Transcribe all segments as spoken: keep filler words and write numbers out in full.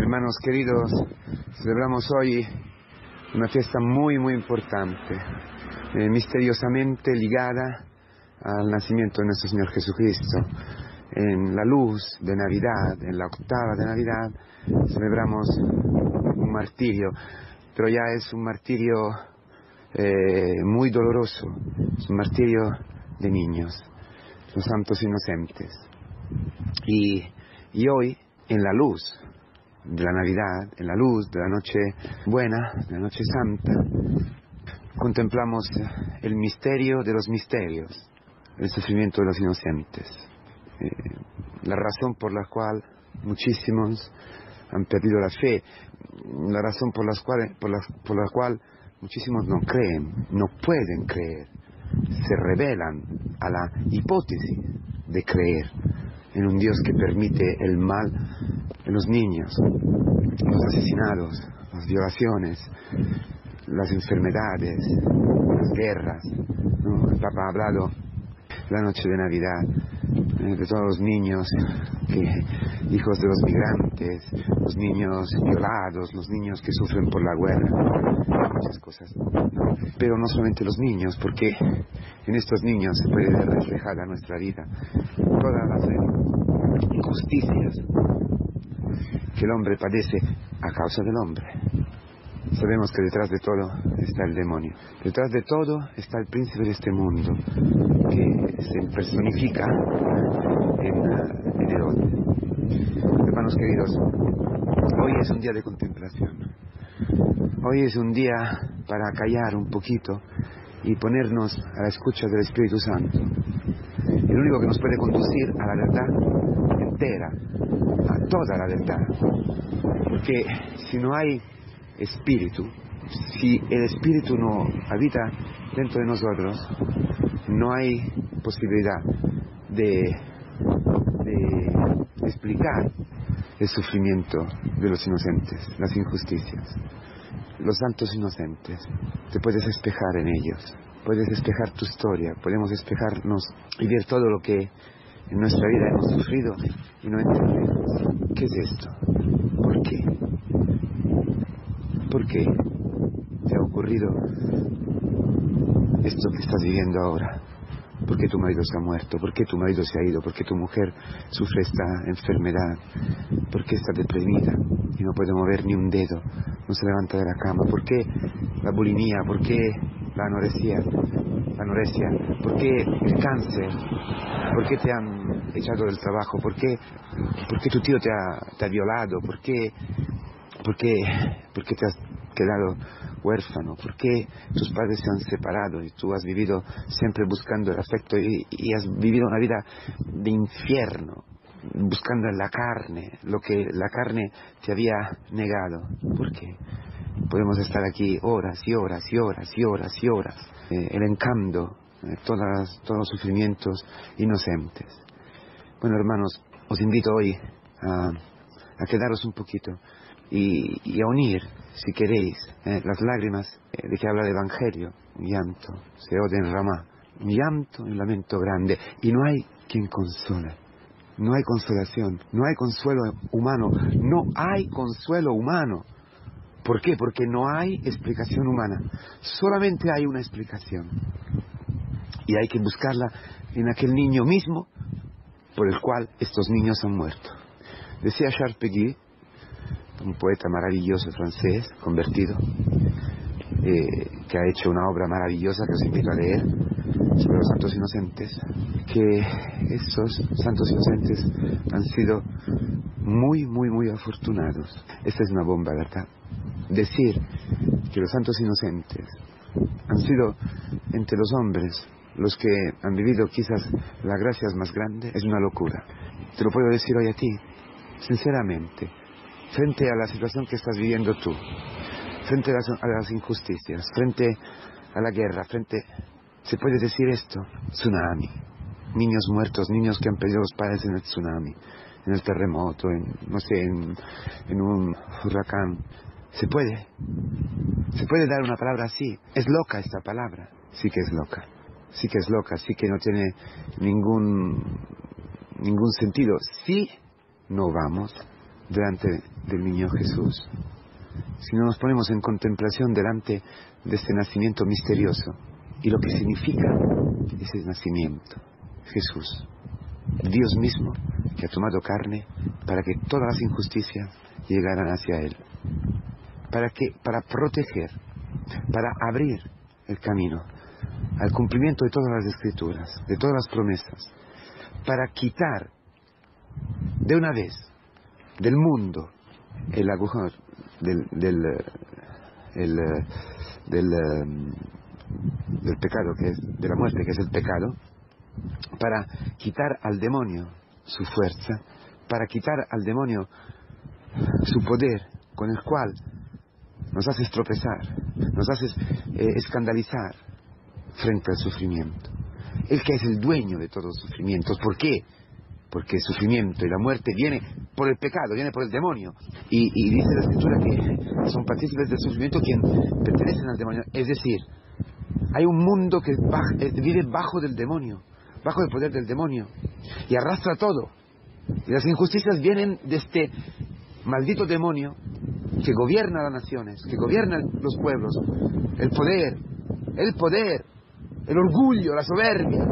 Hermanos queridos, celebramos hoy una fiesta muy muy importante, eh, misteriosamente ligada al nacimiento de nuestro Señor Jesucristo. En la luz de Navidad, en la octava de Navidad, celebramos un martirio, pero ya es un martirio eh, muy doloroso, es un martirio de niños, los santos inocentes. Y, y hoy, en la luz de la Navidad, en la luz de la noche buena, de la noche santa, contemplamos el misterio de los misterios, el sufrimiento de los inocentes, eh, la razón por la cual muchísimos han perdido la fe, la razón por, las cuales, por, la, por la cual muchísimos no creen, no pueden creer, se rebelan a la hipótesis de creer en un Dios que permite el mal en los niños, los asesinados, las violaciones, las enfermedades, las guerras, ¿no? El Papa ha hablado la noche de Navidad eh, de todos los niños, que, hijos de los migrantes, los niños violados, los niños que sufren por la guerra, muchas cosas, ¿no? Pero no solamente los niños, porque en estos niños se puede ver reflejada nuestra vida, todas las injusticias que el hombre padece a causa del hombre. Sabemos que detrás de todo está el demonio. Detrás de todo está el príncipe de este mundo, que se personifica en, en Herodes. Hermanos queridos, hoy es un día de contemplación. Hoy es un día para callar un poquito y ponernos a la escucha del Espíritu Santo. El único que nos puede conducir a la verdad entera, a toda la verdad. Porque si no hay espíritu, si el espíritu no habita dentro de nosotros, no hay posibilidad de, de explicar el sufrimiento de los inocentes, las injusticias. Los santos inocentes, te puedes espejar en ellos, puedes espejar tu historia, podemos espejarnos y ver todo lo que en nuestra vida hemos sufrido y no entendemos. ¿Qué es esto? ¿Por qué? ¿Por qué te ha ocurrido esto que estás viviendo ahora? ¿Por qué tu marido se ha muerto? ¿Por qué tu marido se ha ido? ¿Por qué tu mujer sufre esta enfermedad? ¿Por qué está deprimida y no puede mover ni un dedo? No se levanta de la cama. ¿Por qué la bulimia? ¿Por qué la anorexia? La anorexia? ¿Por qué el cáncer? ¿Por qué te han echado del trabajo? ¿Por qué, por qué tu tío te ha, te ha violado? ¿Por qué, por qué, por qué te has quedado huérfano? ¿Por qué tus padres se han separado y tú has vivido siempre buscando el afecto y, y has vivido una vida de infierno, buscando en la carne lo que la carne te había negado? ¿Por qué? Podemos estar aquí horas y horas y horas y horas y horas eh, elencando eh, todas, todos los sufrimientos inocentes. Bueno, hermanos, os invito hoy a, a quedaros un poquito y, y a unir, si queréis, eh, las lágrimas eh, de que habla el Evangelio, un llanto, se oye en Ramá, un llanto y un lamento grande, y no hay quien console, no hay consolación, no hay consuelo humano, no hay consuelo humano. ¿Por qué? Porque no hay explicación humana, solamente hay una explicación, y hay que buscarla en aquel niño mismo por el cual estos niños han muerto. Decía Charles Péguy, un poeta maravilloso francés, convertido, eh, que ha hecho una obra maravillosa que os invito a leer, sobre los santos inocentes, que esos santos inocentes han sido muy, muy, muy afortunados. Esta es una bomba, ¿verdad? Decir que los santos inocentes han sido entre los hombres los que han vivido quizás las gracias más grandes es una locura. Te lo puedo decir hoy a ti, sinceramente, frente a la situación que estás viviendo tú, frente a las, a las injusticias, frente a la guerra, frente... ¿Se puede decir esto? Tsunami. Niños muertos, niños que han perdido los padres en el tsunami, en el terremoto, en, no sé, en, en un huracán. ¿Se puede? ¿Se puede dar una palabra así? ¿Es loca esta palabra? Sí que es loca. Sí que es loca, sí que no tiene ningún, ningún sentido. Si no vamos delante del niño Jesús, sino nos ponemos en contemplación delante de este nacimiento misterioso y lo que significa ese nacimiento. Jesús, Dios mismo, que ha tomado carne para que todas las injusticias llegaran hacia Él, para que, para proteger, para abrir el camino al cumplimiento de todas las escrituras, de todas las promesas, para quitar de una vez del mundo el agujero del del, el, del, del pecado, que es de la muerte, que es el pecado, para quitar al demonio su fuerza, para quitar al demonio su poder, con el cual nos haces tropezar, nos haces eh, escandalizar frente al sufrimiento. Él que es el dueño de todos los sufrimientos. ¿Por qué? Porque el sufrimiento y la muerte viene por el pecado, viene por el demonio. Y, y dice la Escritura que son partícipes del sufrimiento quien pertenecen al demonio. Es decir, hay un mundo que baja, vive bajo del demonio, bajo el poder del demonio, y arrastra todo. Y las injusticias vienen de este maldito demonio que gobierna las naciones, que gobierna los pueblos, el poder, el poder, el orgullo, la soberbia,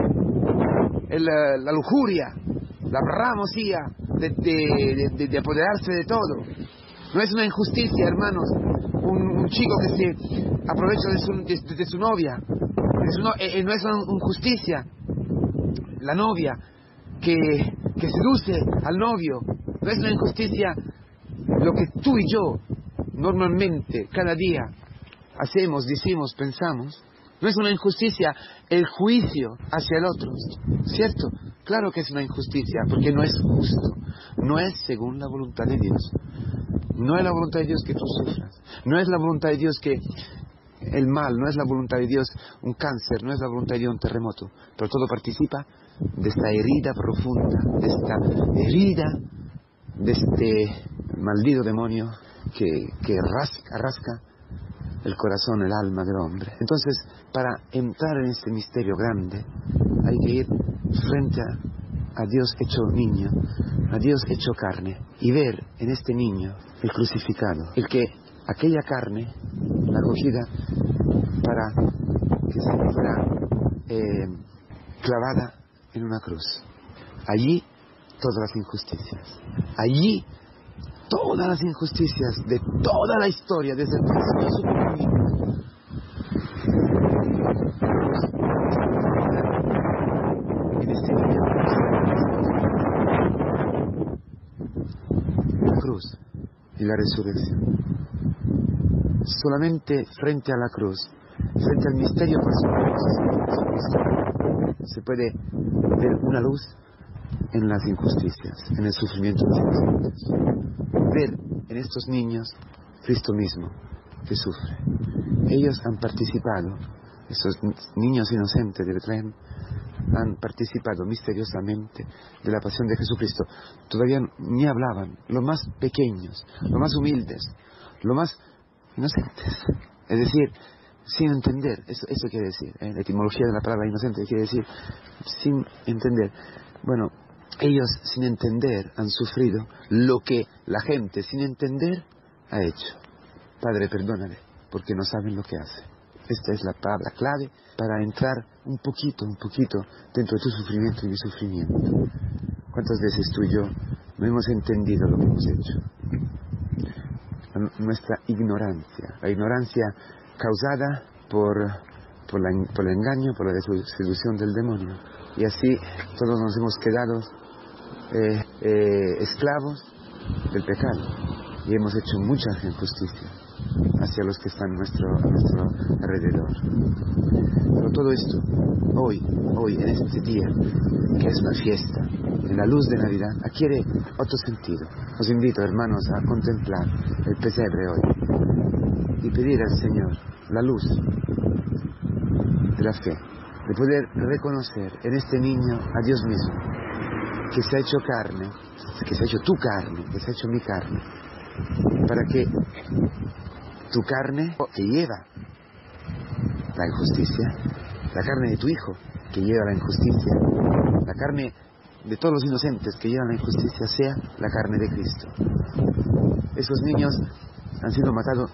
el, la lujuria, la bramosía de, de, de, de apoderarse de todo. No es una injusticia, hermanos, un, un chico que se aprovecha de su, de, de su novia. Es una, eh, no es una injusticia la novia que, que seduce al novio. No es una injusticia lo que tú y yo normalmente, cada día, hacemos, decimos, pensamos. No es una injusticia el juicio hacia el otro, ¿cierto? Claro que es una injusticia, porque no es justo, no es según la voluntad de Dios. No es la voluntad de Dios que tú sufras, no es la voluntad de Dios que el mal, no es la voluntad de Dios un cáncer, no es la voluntad de Dios un terremoto, pero todo participa de esta herida profunda, de esta herida, de este maldito demonio que, que rasca, rasca el corazón, el alma del hombre. Entonces, para entrar en este misterio grande, hay que ir frente a, a Dios hecho niño, a Dios hecho carne, y ver en este niño el crucificado, el que aquella carne, la cogida para que se fuera eh, clavada en una cruz. Allí todas las injusticias, allí todas las injusticias de toda la historia, desde el principio de su cumplimiento. En este día, la cruz y la resurrección. Solamente frente a la cruz, frente al misterio personal, se puede ver una luz en las injusticias, en el sufrimiento de los inocentes. Ver en estos niños Cristo mismo que sufre. Ellos han participado, esos niños inocentes de Betlém han participado misteriosamente de la pasión de Jesucristo. Todavía ni hablaban, los más pequeños, los más humildes, los más inocentes. Es decir, sin entender, eso, eso quiere decir, ¿eh? La etimología de la palabra inocente quiere decir sin entender. Bueno, ellos sin entender han sufrido lo que la gente sin entender ha hecho. Padre, perdónale, porque no saben lo que hacen. Esta es la palabra clave para entrar un poquito, un poquito dentro de tu sufrimiento y mi sufrimiento. ¿Cuántas veces tú y yo no hemos entendido lo que hemos hecho? Nuestra ignorancia, la ignorancia causada por, por, la, por el engaño, por la seducción del demonio. Y así todos nos hemos quedado eh, eh, esclavos del pecado y hemos hecho muchas injusticias hacia los que están a nuestro, a nuestro alrededor. Pero todo esto, hoy, hoy, en este día, que es una fiesta, en la luz de Navidad, adquiere otro sentido. Os invito, hermanos, a contemplar el pesebre hoy y pedir al Señor la luz de la fe, de poder reconocer en este niño a Dios mismo, que se ha hecho carne, que se ha hecho tu carne, que se ha hecho mi carne, para que tu carne que lleva la injusticia, la carne de tu hijo que lleva la injusticia, la carne de todos los inocentes que llevan la injusticia sea la carne de Cristo. Esos niños han sido matados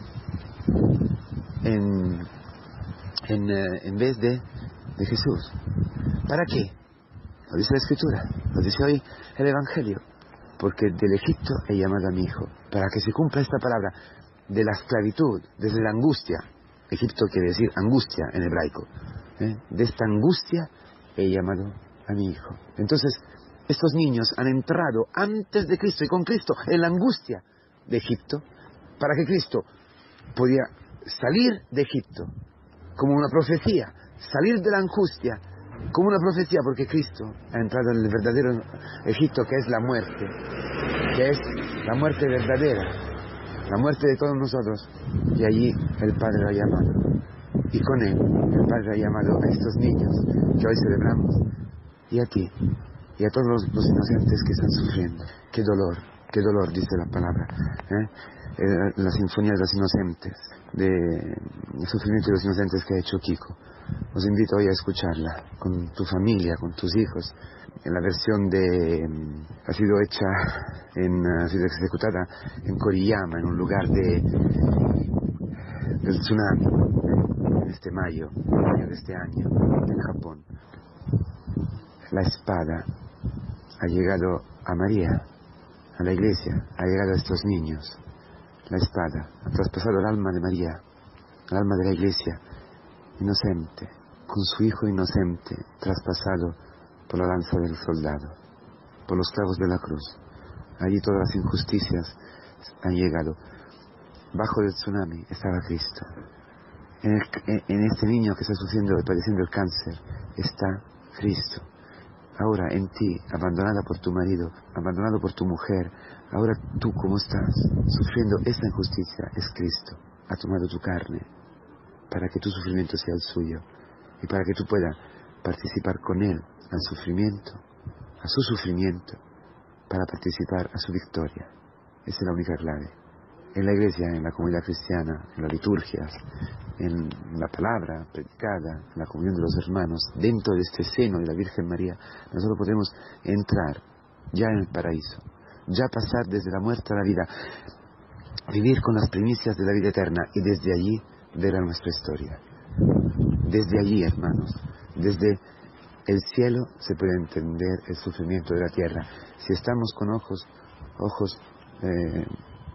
en, en, eh, en vez de, de Jesús. ¿Para qué? Lo dice la Escritura, lo dice hoy el Evangelio. Porque del Egipto he llamado a mi hijo, para que se cumpla esta palabra, de la esclavitud, desde la angustia. Egipto quiere decir angustia en hebraico. ¿eh? De esta angustia he llamado a mi hijo. Entonces, estos niños han entrado antes de Cristo y con Cristo en la angustia de Egipto, para que Cristo podía salir de Egipto como una profecía, salir de la angustia como una profecía, porque Cristo ha entrado en el verdadero Egipto, que es la muerte, que es la muerte verdadera, la muerte de todos nosotros, y allí el Padre lo ha llamado, y con él el Padre ha llamado a estos niños que hoy celebramos, y a ti, y a todos los, los inocentes que están sufriendo. Qué dolor, qué dolor, dice la palabra, ¿eh? Eh, la sinfonía de los inocentes, de el sufrimiento de los inocentes que ha hecho Kiko. Os invito hoy a escucharla con tu familia, con tus hijos. En la versión de ha sido hecha en, ha sido ejecutada en Koriyama, en un lugar de del tsunami, en este mayo, mayo de este año, en Japón. La espada ha llegado a María, a la iglesia, ha llegado a estos niños. La espada ha traspasado el alma de María, el alma de la iglesia, inocente, con su hijo inocente, traspasado por la lanza del soldado, por los clavos de la cruz. Allí todas las injusticias han llegado. Bajo del tsunami estaba Cristo. En, el, en este niño que está sufriendo y padeciendo el cáncer está Cristo. Ahora en ti, abandonada por tu marido, abandonado por tu mujer, ahora tú como estás sufriendo esta injusticia, es Cristo. Ha tomado tu carne para que tu sufrimiento sea el suyo y para que tú puedas participar con él al sufrimiento, a su sufrimiento, para participar a su victoria. Esa es la única clave. En la iglesia, en la comunidad cristiana, en las liturgias, en la palabra predicada, en la comunión de los hermanos, dentro de este seno de la Virgen María, nosotros podemos entrar ya en el paraíso, ya pasar desde la muerte a la vida, vivir con las primicias de la vida eterna y desde allí ver a nuestra historia. Desde allí, hermanos, desde el cielo se puede entender el sufrimiento de la tierra. Si estamos con ojos, ojos eh,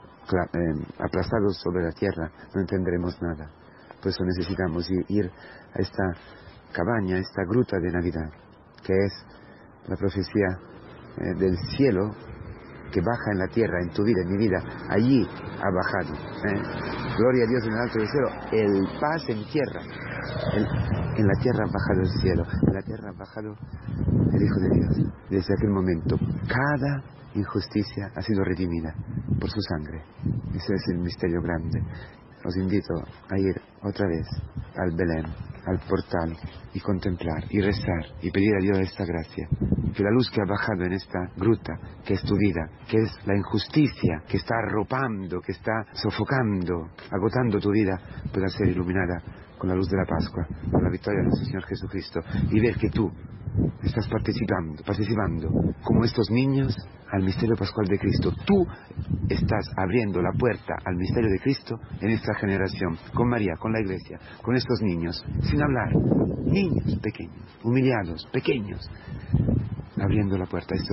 eh, aplastados sobre la tierra, no entenderemos nada. Por eso necesitamos ir, ir a esta cabaña, a esta gruta de Navidad, que es la profecía eh, del cielo que baja en la tierra, en tu vida, en mi vida. Allí ha bajado. ¿eh? Gloria a Dios en el alto del cielo. El paz en tierra. El, en la tierra ha bajado el cielo. En la tierra ha bajado el Hijo de Dios. Desde aquel momento, cada injusticia ha sido redimida por su sangre. Ese es el misterio grande. Os invito a ir otra vez al Belén, al portal, y contemplar, y rezar, y pedir a Dios esta gracia. Que la luz que ha bajado en esta gruta, que es tu vida, que es la injusticia, que está arropando, que está sofocando, agotando tu vida, pueda ser iluminada con la luz de la Pascua, con la victoria de nuestro Señor Jesucristo, y ver que tú estás participando, participando, como estos niños, al misterio pascual de Cristo. Tú estás abriendo la puerta al misterio de Cristo en esta generación, con María, con la Iglesia, con estos niños, sin hablar, niños pequeños, humillados, pequeños, abriendo la puerta. Esto,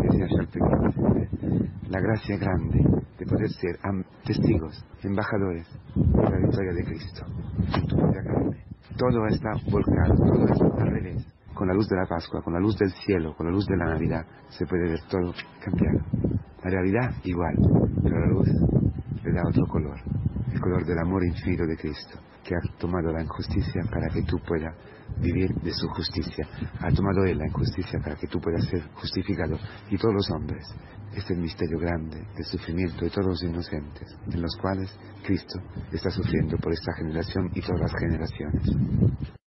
la gracia grande de poder ser testigos, embajadores de la victoria de Cristo en tu propia carne. Todo está volcado, todo está al revés. Con la luz de la Pascua, con la luz del cielo, con la luz de la Navidad, se puede ver todo cambiado. La realidad igual, pero la luz le da otro color, el color del amor infinito de Cristo, que ha tomado la injusticia para que tú puedas vivir de su justicia. Ha tomado Él la injusticia para que tú puedas ser justificado, y todos los hombres. Este es el misterio grande del sufrimiento de todos los inocentes, en los cuales Cristo está sufriendo por esta generación y todas las generaciones.